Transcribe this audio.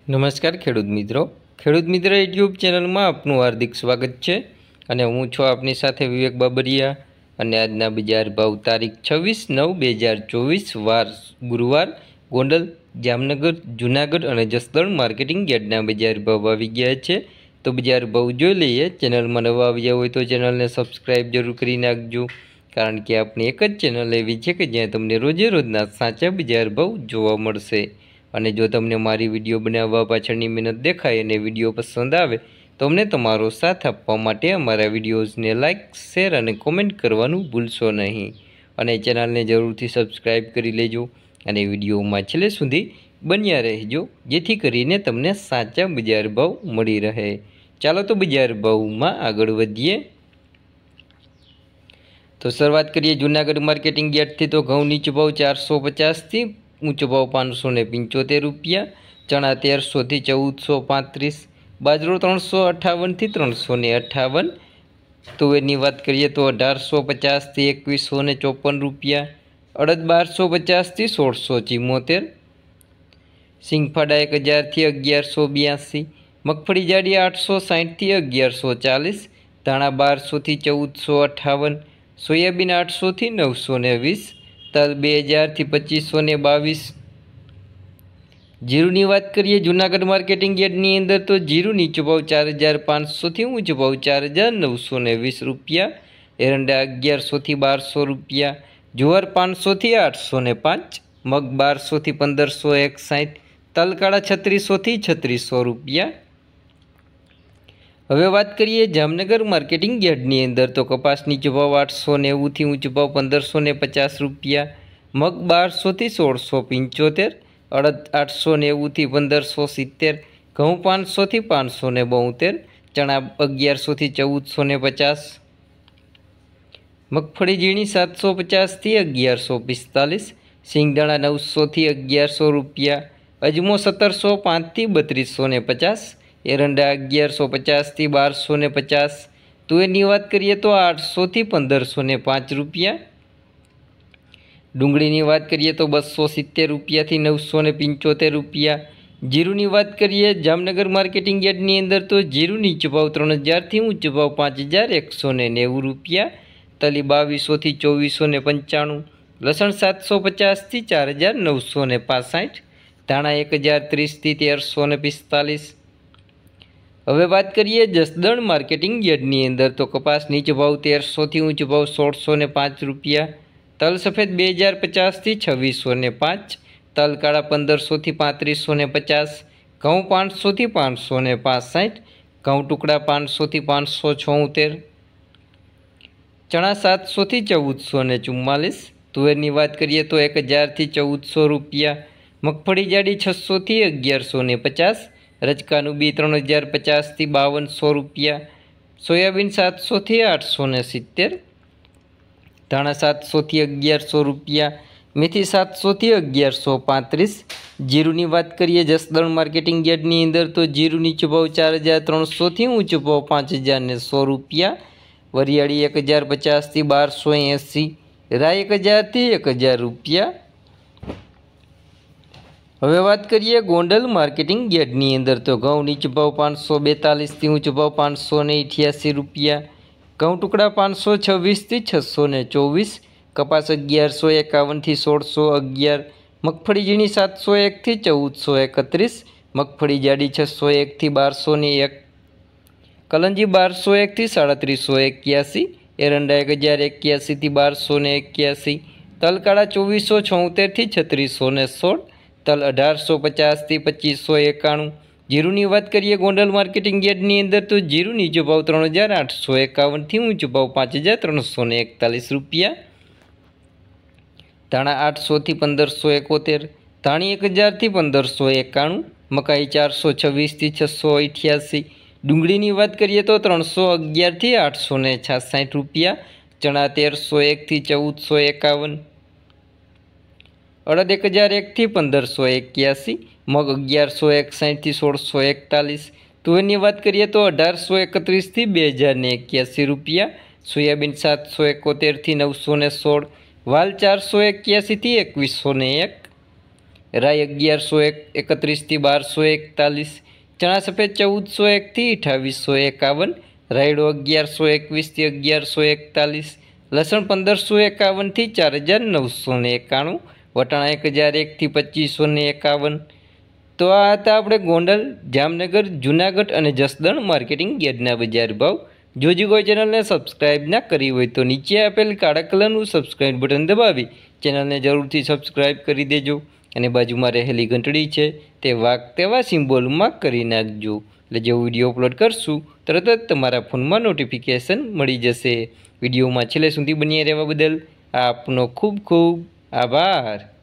નમસ્કાર ખેડૂત મિત્રો યુટ્યુબ ચેનલમાં આપનું હાર્દિક સ્વાગત છે અને હું છું આપની સાથે વિવેક બાબરિયા અને આજના બજાર ભાવ તારીખ 26/9/2024 વાર ગુરુવાર ગોંડલ જામનગર જૂનાગઢ અને જસદણ માર્કેટિંગ યાર્ડના બજાર ભાવ આવી ગયા છે। તો બજાર ભાવ જોઈ લઈએ। ચેનલમાં નવા આવ્યા હોય તો ચેનલને સબસ્ક્રાઈબ જરૂર કરી નાખજો, કારણ કે આપણી એક જ ચેનલ એવી છે કે જ્યાં તમને રોજે રોજના સાચા બજાર ભાવ જોવા મળશે। અને જો તમને મારી વિડીયો બનાવવા પાછળની મહેનત દેખાય અને વિડીયો પસંદ આવે તો અમને તમારો સાથ આપવા માટે અમારા વિડીયોઝને લાઇક, શેર અને કોમેન્ટ કરવાનું ભૂલશો નહીં અને ચેનલને જરૂરથી સબસ્ક્રાઈબ કરી લેજો અને વિડીયોમાં છેલ્લે સુધી બન્યા રહેજો, જેથી કરીને તમને સાચા બજાર ભાવ મળી રહે। ચાલો તો બજાર ભાવમાં આગળ વધીએ। તો શરૂઆત કરીએ જૂનાગઢ માર્કેટિંગ યાર્ડથી। તો ઘઉં નીચો ભાવ 450 ऊँचो भाव 575 रुपया, चना 1300 થી 1435, बाजरो 358 થી 358। तुवेरनी बात करिए तो 1850 થી 2154 रुपया, अड़द 1250 થી 1674, सिंगफाड़ा 1000 થી 1182, मगफड़ी जाड़ी 860 થી 1140, धाणा 1200 થી 1458, सोयाबीन 800 થી 920, तल 2000 થી 2522। जीरुनी बात करिए जूनागढ़ मार्केटिंग यार्डनी अंदर तो जीरु नीचो भाव 4500 थी ऊँचो भाव 4920 रुपया, एरंडा 1100 થી 1200 रुपया, जुवार 500 થી 805, मग 1200 થી 1561, तल काळा 3600 થી 3600 रुपया। हवे बात करिए जामनगर मार्केटिंग यार्डनी अंदर तो कपास नीचो भाव 890 थी ऊँचो भाव 1550 रुपया, मग 1200 થી 1675, अड़द 890 થી 1570, घऊँ 500 થી 572, चना 1100 થી 1450, मगफड़ी झीणी 750 થી 1145, सींगदाणा 900 થી 1100 रुपया, अजमो 1705 થી 3250, एरंडा 1150 થી 1250। तुवेरनी बात करिए तो 800 થી 1505 रुपया। डूंगळीनी बात करिए तो 270 रुपया थी 975 रुपया। जीरुनी बात करिए जामनगर मार्केटिंग यार्डनी अंदर तो जीरु नीचो भाव 3000 थी ऊँचो भाव 5190 रुपया, तली 2200 થી 2495, लसण 750 થી 4965, धाणा 1030 થી 1345। हवे बात करिए जसदण मार्केटिंग यार्डनी अंदर तो कपास नीचो भाव 1300 थी ऊँचो भाव 1605 रुपया, तल सफेद 2050 થી 2605, तल काळा 1500 થી 3550, घऊँ 500 થી 565, घऊँ टुकड़ा 500 થી 576, चना 700 થી 1444। तुवेरनी बात करिए तो 1000 થી 1400 रुपया, मगफड़ी जाड़ी 600 થી 1150, रजकानु बी 3050 થી 5200 रुपया, सोयाबीन 700 થી 870, धाणा 700 થી 1100 रुपया, मेथी 700 થી 1135। जीरुनी बात करिए जसदण मार्केटिंग यार्डनी अंदर तो जीरु नीचो भाव 4300 थी ऊँचो भाव 5100 रुपया, वरियाड़ी 1050 થી 1280, राय 1000 થી 1000 रुपया। हवे बात करिए गोंडल मार्केटिंग यार्डनी अंदर तो घऊँ नीचो भाव 542 थी ऊँचो भाव 588 रुपया, घऊँ टुकड़ा 526 થી 624, कपास 1151 થી 1611, मगफड़ी झीणी 701 થી 1431, मगफड़ी जाड़ी 601 થી 1201, कलंजी 1201 થી 3781, एरंडा 1081 થી 1281, तल काळा 2476 થી 3616, तल 1850 થી 2591। जीरुनी बात करिए गोंडल मार्केटिंग यार्डनी अंदर तो जीरु नीचो भाव 3851 थी ऊँचो भाव 5341 रुपया, धाणा 800 થી 1571, धाणी 1000 થી 1591, मकाई 426 થી 688। डूंगळीनी बात करिए तो 311 થી 866 रुपया, चना 1301 થી 1451, अड़द 1001 થી 1581, मग 1161 થી 1641। तुवेरनी बात करिए तो 1831 થી 2081 रुपया, सोयाबीन 771 થી 916, वाल 481 થી 2101, રાઈ 1131 થી 1241, ચણા સફેદ 1401 થી 2851, રાયડો 1121 થી 1141, લસણ 1551 થી 4991, વટાણા 1001 થી 2551। તો આ હતા આપણે ગોંડલ, જામનગર, જૂનાગઢ અને જસદણ માર્કેટિંગ યાર્ડના બજાર ભાવ। જો કોઈ ચેનલને સબસ્ક્રાઈબ ના કરી હોય તો નીચે આપેલ કાળા કલરનું સબસ્ક્રાઈબ બટન દબાવી ચેનલને જરૂરથી સબસ્ક્રાઈબ કરી દેજો અને બાજુમાં રહેલી ઘંટડી છે તે વાગતેવા સિમ્બોલમાં કરી નાખજો, એટલે જેવો વિડીયો અપલોડ કરશું તરત જ તમારા ફોનમાં નોટિફિકેશન મળી જશે। વિડીયોમાં છેલ્લે સુધી બન્યા રહેવા બદલ આપનો ખૂબ ખૂબ આભાર।